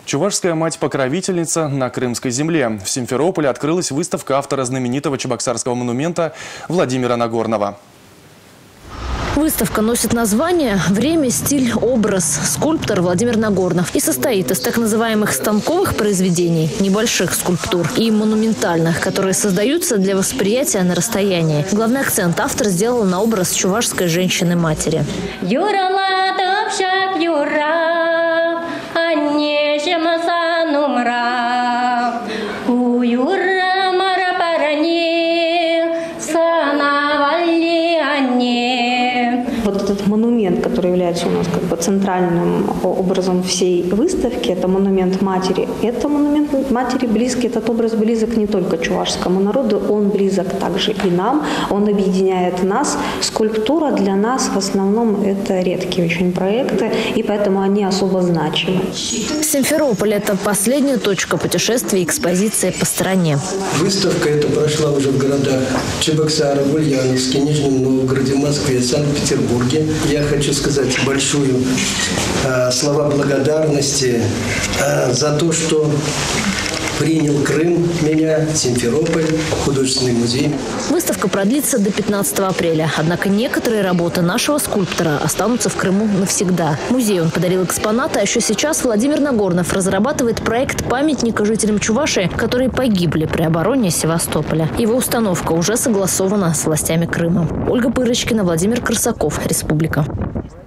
Чувашская мать-покровительница на Крымской земле. В Симферополе открылась выставка автора знаменитого чебоксарского монумента Владимира Нагорного. Выставка носит название «Время, стиль, образ. Скульптор Владимир Нагорнов» и состоит из так называемых станковых произведений, небольших скульптур, и монументальных, которые создаются для восприятия на расстоянии. Главный акцент автор сделал на образ чувашской женщины-матери. Вот этот монумент, который является у нас как бы центральным образом всей выставки, это монумент матери. Это монумент матери близкий, этот образ близок не только чувашскому народу, он близок также и нам, он объединяет нас. Скульптура для нас в основном это редкие очень проекты, и поэтому они особо значимы. Симферополь – это последняя точка путешествия и экспозиции по стране. Выставка эта прошла уже в городах Чебоксары, Ульяновске, Нижнем Новгороде, Москве, Санкт-Петербурге. Я хочу сказать большую слова благодарности за то, что принял Крым меня, Симферополь, художественный музей. Выставка продлится до 15 апреля. Однако некоторые работы нашего скульптора останутся в Крыму навсегда. Музею он подарил экспонаты, а еще сейчас Владимир Нагорнов разрабатывает проект памятника жителям Чувашии, которые погибли при обороне Севастополя. Его установка уже согласована с властями Крыма. Ольга Пырочкина, Владимир Корсаков, Республика.